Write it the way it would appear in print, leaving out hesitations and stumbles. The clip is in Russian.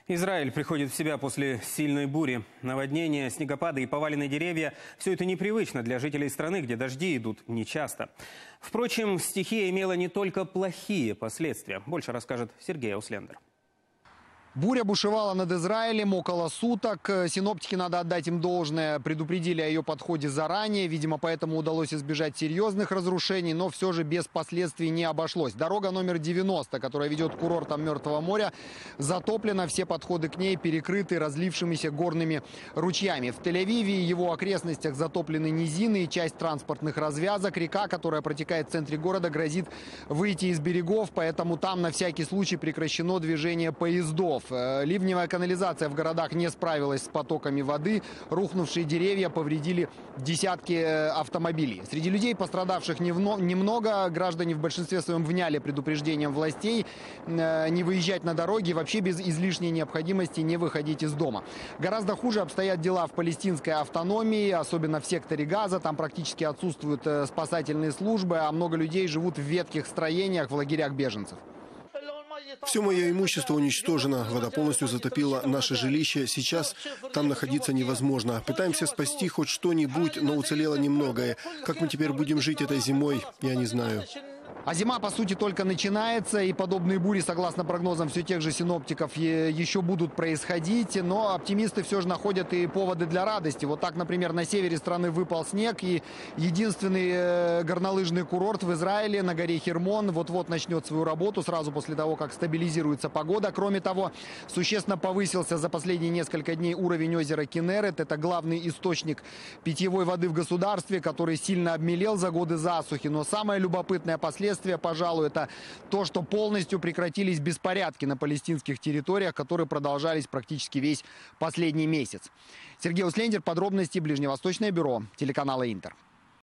Израиль приходит в себя после сильной бури. Наводнения, снегопады и поваленные деревья – все это непривычно для жителей страны, где дожди идут нечасто. Впрочем, стихия имела не только плохие последствия. Больше расскажет Сергей Ауслендер. Буря бушевала над Израилем около суток. Синоптики, надо отдать им должное, предупредили о ее подходе заранее. Видимо, поэтому удалось избежать серьезных разрушений, но все же без последствий не обошлось. Дорога номер 90, которая ведет к курортам Мертвого моря, затоплена. Все подходы к ней перекрыты разлившимися горными ручьями. В Тель-Авиве и его окрестностях затоплены низины и часть транспортных развязок. Река, которая протекает в центре города, грозит выйти из берегов, поэтому там на всякий случай прекращено движение поездов. Ливневая канализация в городах не справилась с потоками воды. Рухнувшие деревья повредили десятки автомобилей. Среди людей, пострадавших немного. Граждане в большинстве своем вняли предупреждением властей не выезжать на дороги и вообще без излишней необходимости не выходить из дома. Гораздо хуже обстоят дела в палестинской автономии, особенно в секторе Газа. Там практически отсутствуют спасательные службы, а много людей живут в ветхих строениях в лагерях беженцев. Все мое имущество уничтожено. Вода полностью затопила наше жилище. Сейчас там находиться невозможно. Пытаемся спасти хоть что-нибудь, но уцелело немногое. Как мы теперь будем жить этой зимой, я не знаю. А зима, по сути, только начинается, и подобные бури, согласно прогнозам все тех же синоптиков, еще будут происходить. Но оптимисты все же находят и поводы для радости. Вот так, например, на севере страны выпал снег, и единственный горнолыжный курорт в Израиле на горе Хермон вот-вот начнет свою работу сразу после того, как стабилизируется погода. Кроме того, существенно повысился за последние несколько дней уровень озера Кинерет. Это главный источник питьевой воды в государстве, который сильно обмелел за годы засухи. Но самое любопытное последствие, пожалуй, это то, что полностью прекратились беспорядки на палестинских территориях, которые продолжались практически весь последний месяц. Сергей Ауслендер, подробности, Ближневосточное бюро телеканала Интер.